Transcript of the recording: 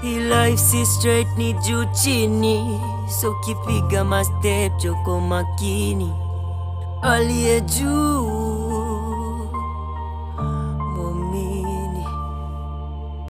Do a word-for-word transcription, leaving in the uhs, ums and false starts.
Hii life si straight, ni juu chini, so kipiga ma step joko makini. Aliye juu